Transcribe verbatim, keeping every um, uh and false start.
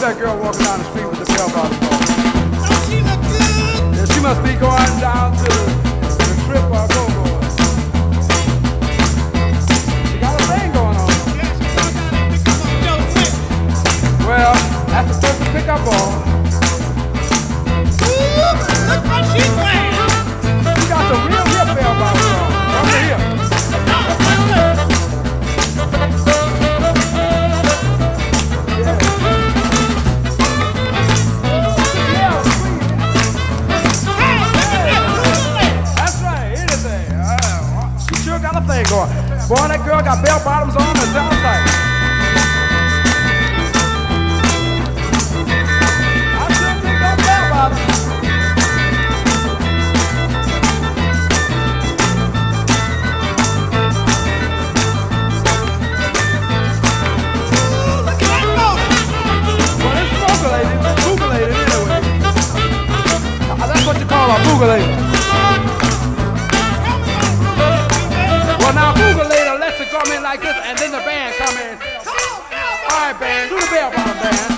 that girl walking down the street with the bell bottom on? Don't she look good? Yeah, she must be going down to the trip or go-go. She got a thing going on. Yeah, she walked out and picked up Joe Smith. Well, that's the first to pick up on. Ooh, look what she's playing. She got the real hip bell bottom on. From the hip. Thing going. Boy, that girl got bell bottoms on and sounds like. I still think that bell bottoms. Ooh, look at that motor. Well, it's boogulated, boogulated anyway. That's what you call a boogulator. Well, now Google later lets it come in like this, and then the band come in. All right, band, do the bell bottom band.